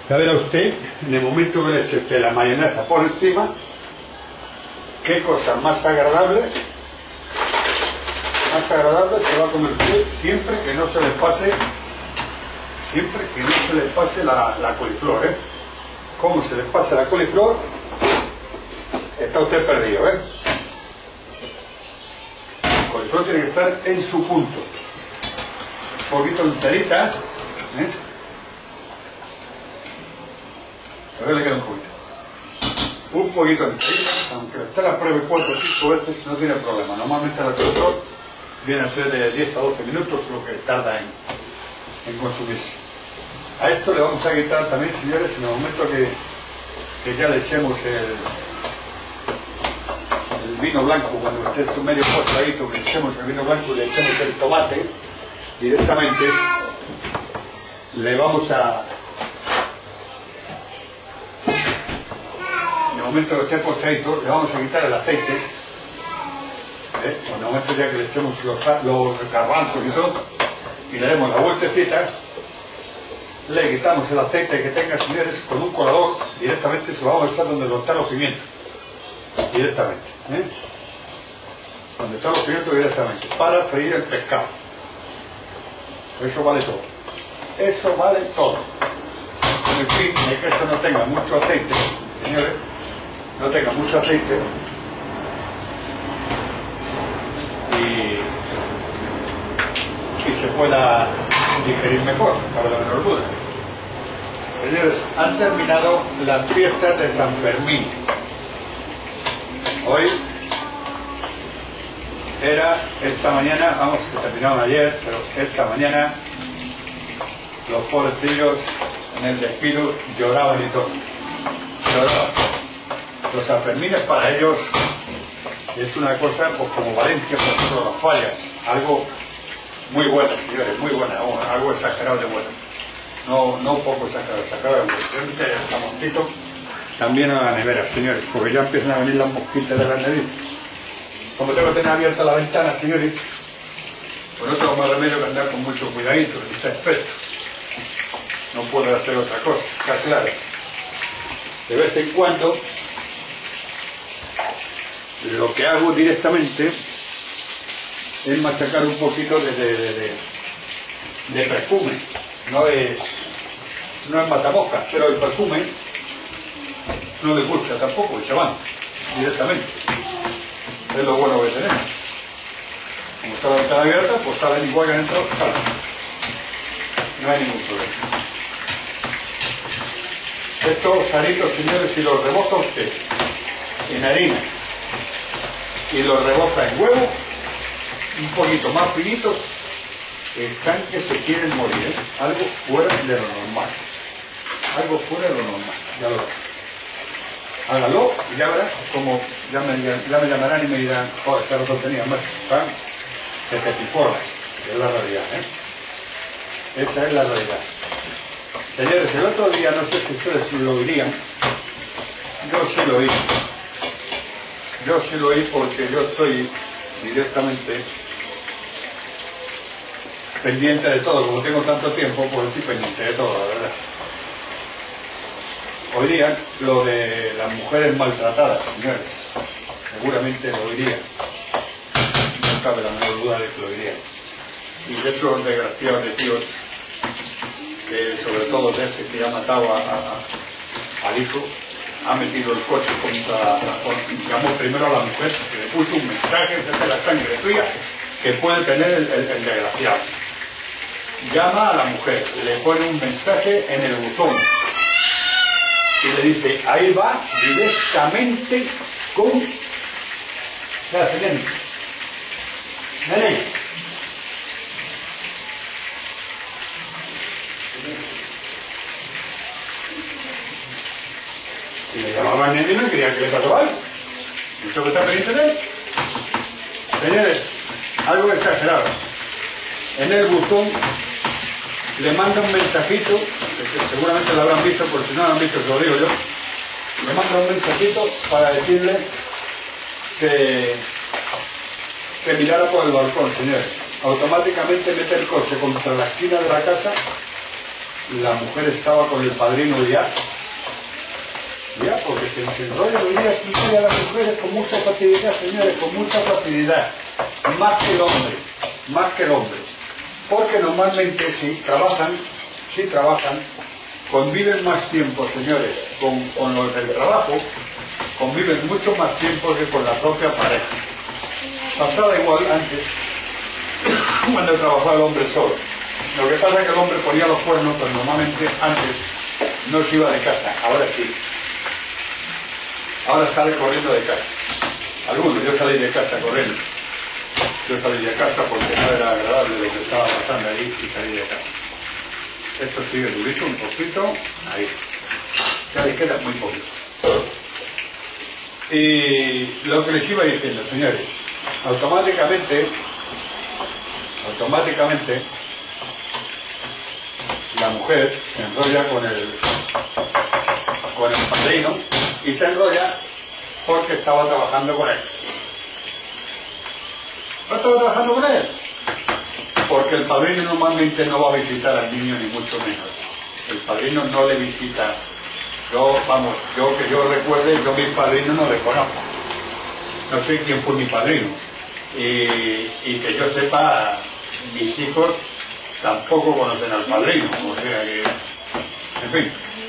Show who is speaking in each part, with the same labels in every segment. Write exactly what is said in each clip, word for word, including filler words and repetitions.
Speaker 1: Ya verá usted, en el momento que le eche usted la mayonesa por encima, qué cosa más agradable, más agradable se va a convertir siempre que no se le pase, siempre que no se le pase la, la coliflor, ¿eh? Como se le pase la coliflor, está usted perdido, ¿eh? La coliflor tiene que estar en su punto. Un poquito enterita, ¿eh? A ver, le queda un poquito. Un poquito enterita, aunque usted la pruebe cuatro o cinco veces, no tiene problema. Normalmente la coliflor viene a ser de diez a doce minutos lo que tarda en, en consumirse. A esto le vamos a quitar también, señores, en el momento que, que ya le echemos el, el vino blanco, cuando esté esto medio postradito, que le echemos el vino blanco y le echemos el tomate directamente, le vamos a... En el momento que esté postradito, le vamos a quitar el aceite. ¿Eh? En el momento ya que le echemos los, los garbanzos y todo, y le demos la vueltecita, le quitamos el aceite que tenga, señores, con un colador, directamente se lo vamos a echar donde están los pimientos, directamente, ¿eh? Donde están los pimientos directamente, para freír el pescado. Eso vale todo, eso vale todo. En fin, de que esto no tenga mucho aceite, señores, no tenga mucho aceite, y, y se pueda digerir mejor, para la menor duda. Señores, han terminado las fiestas de San Fermín. Hoy era esta mañana, vamos, que terminaron ayer, pero esta mañana los pobrecillos en el despido lloraban y todo. Lloraban. Los Sanfermines para ellos es una cosa, pues como Valencia, por ejemplo, las fallas, algo muy buena, señores, muy buena, algo exagerado de bueno. No, no poco exagerado, exagerado de bueno. Realmente el jamoncito también a la nevera, señores, porque ya empiezan a venir las mosquitas de la nariz. Como tengo que tener abierta la ventana, señores, pues no tengo más remedio que andar con mucho cuidadito, que está experto. No puedo hacer otra cosa, está claro. De vez en cuando, lo que hago directamente es machacar un poquito de, de, de, de, de perfume. No es, no es matamoscas, pero el perfume no les gusta tampoco y se van directamente. Es lo bueno que tenemos. Como está la ventana abierta, pues salen igual que han entrado, salen. No hay ningún problema. Estos salitos, señores, si los reboza usted en harina y los reboza en huevo, un poquito más finitos, están que se quieren morir, ¿eh? Algo fuera de lo normal. Algo fuera de lo normal, ya lo verás. Hágalo y ya verás como ya me, ya me llamarán y me dirán, oh, esta no tenía más, ¿sabes? Que te piforras, es la realidad, ¿eh? Esa es la realidad. Señores, el otro día, no sé si ustedes lo oirían, yo sí lo oí. Yo sí lo oí porque yo estoy directamente pendiente de todo, como tengo tanto tiempo, pues estoy pendiente de todo, la verdad. Oirían lo de las mujeres maltratadas, señores. Seguramente lo oirían. No cabe la menor duda de que lo oirían. Y de esos desgraciados de tíos, que sobre todo de ese que ha matado a, a, al hijo, ha metido el coche contra, llamó primero a la mujer, que le puso un mensaje desde la sangre tuya, que puede tener el, el, el desgraciado. Llama a la mujer, le pone un mensaje en el buzón y le dice, ahí va directamente con... Espera, ven. Ven. Y le llamaba a Nene y no quería que le tratara algo. ¿Y esto que está pendiente de él? Señores, algo exagerado. En el buzón le manda un mensajito, que seguramente lo habrán visto, por si no lo han visto, se lo digo yo. Le manda un mensajito para decirle que, que mirara por el balcón, señores. Automáticamente mete el coche contra la esquina de la casa, la mujer estaba con el padrino ya. Ya, porque se nos enrolla hoy día explicar a las mujeres con mucha facilidad, señores, con mucha facilidad. Más que el hombre, más que el hombre. Porque normalmente si trabajan, si trabajan, conviven más tiempo, señores, con, con los del trabajo, conviven mucho más tiempo que con la propia pareja. Pasaba igual antes, cuando trabajaba el hombre solo. Lo que pasa es que el hombre ponía los cuernos, pues normalmente antes no se iba de casa, ahora sí. Ahora sale corriendo de casa. Algunos, yo salí de casa corriendo. Yo salí de casa porque no era agradable lo que estaba pasando allí y salí de casa. Esto sigue durito un poquito, ahí. Ya le queda muy poquito. Y lo que les iba diciendo, señores, automáticamente, automáticamente, la mujer se enrolla con el, con el padrino y se enrolla porque estaba trabajando con él. ¿No estaba trabajando con él? Porque el padrino normalmente no va a visitar al niño ni mucho menos. El padrino no le visita. Yo, vamos, yo que yo recuerde, yo mi padrino no le conozco. No sé quién fue mi padrino. Y, y que yo sepa, mis hijos tampoco conocen al padrino. O sea que, en fin,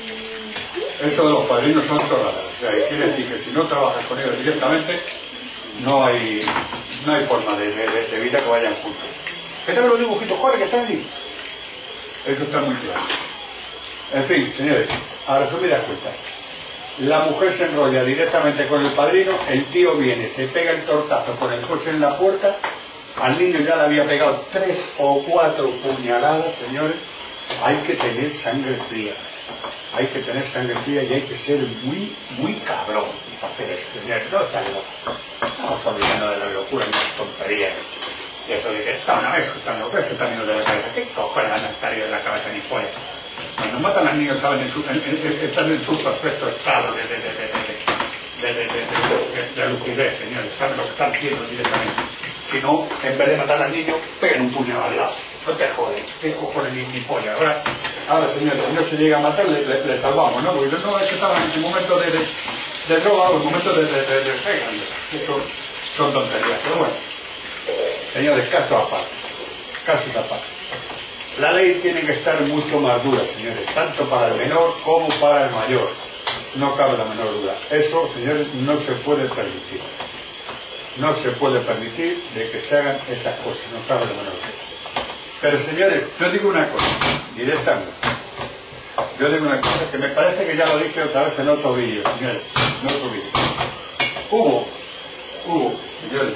Speaker 1: eso de los padrinos son chorradas. O sea, quiere decir que si no trabajas con ellos directamente, no hay, no hay forma de, de, de vida que vayan juntos. ¿Qué tal los dibujitos, Jorge, que están allí? Eso está muy claro. En fin, señores, a resumidas cuentas, la mujer se enrolla directamente con el padrino, el tío viene, se pega el tortazo con el coche en la puerta, al niño ya le había pegado tres o cuatro puñaladas, señores. Hay que tener sangre fría, hay que tener sangre fría y hay que ser muy, muy cabrón para hacer eso, señores. No está loco, estamos olvidando de la locura y las tonterías. Y eso de que está una vez escuchando, ¿qué es que están niños de la cabeza? ¿Qué cojones van a estar ellos de la cabeza ni fuera? Cuando matan a los niños, saben, en su, en, en, están en su perfecto estado de, de, de, de, de, de, de, de, de, de, de lucidez, señores, saben lo que están haciendo directamente. Si no, en vez de matar al niño, peguen un puño al lado. No te joden, qué cojones ni, ni polla. Ahora, ahora, señores, si no se llega a matar, le, le, le salvamos, ¿no? Porque no es que estaban en el momento de, de, de droga o en el momento de, de, de, de pegan. Eso son tonterías, pero bueno. Señores, caso aparte, casos aparte. La ley tiene que estar mucho más dura, señores, tanto para el menor como para el mayor. No cabe la menor duda. Eso, señores, no se puede permitir. No se puede permitir de que se hagan esas cosas, no cabe la menor duda. Pero, señores, yo digo una cosa, directamente. Yo digo una cosa que me parece que ya lo dije otra vez en otro vídeo, señores, en otro vídeo. Hubo, hubo, señores,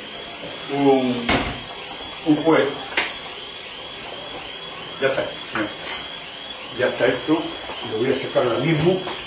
Speaker 1: un, un juez. Ya está, señor. Ya está esto, lo voy a sacar ahora mismo.